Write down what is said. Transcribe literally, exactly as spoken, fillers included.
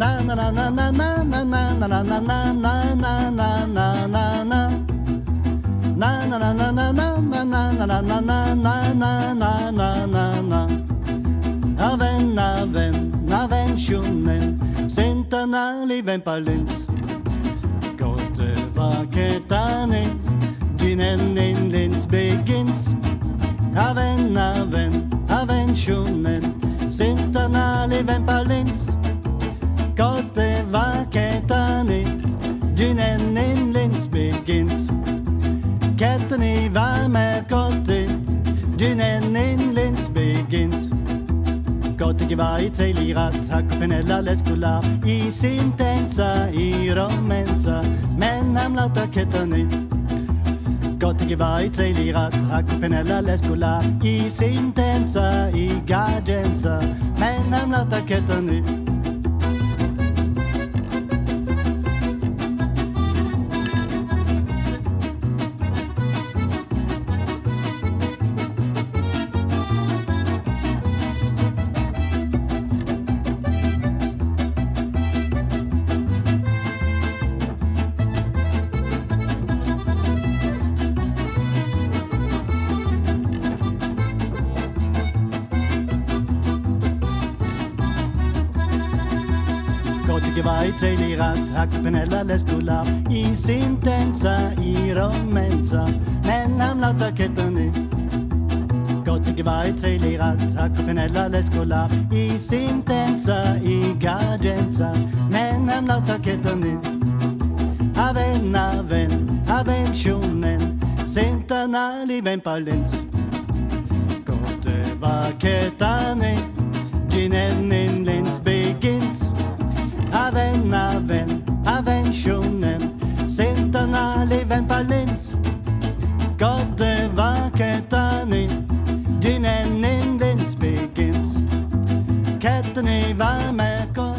Na na na na na na na na na na na na na na na na na. Na na na na na na na na na na na na na na na na na. Aven, aven, aventionen, centenali vempalins. Gote vaketani, ginen lins begins. Aven, aven, aventionen, centenali vempalins. Gote vaketani, ginen lins begins. Katten i varme kotte, ginen lins begins. Kotte var i telirat, hakkopenella leskular, i sintensa, i romensa, men han låter kettani. Kotte var i telirat, hakkopenella leskular, i sintensa, i gagensa, men han låter kettani. Kotte var i telirat, hakkopenella leskular, i sintensa, i romensa, men han låter kettani. Kotte var i telirat, hakkopenella leskular, i sintensa, i gagensa, men han låter kettani. Aven, aven, aventionen, centenali vempalins. Kotte var kettani, ginen lins begins. Aven, aven, aventionen, centenali vempalins. Kotte vaketani, ginen lins begins. Katten i varme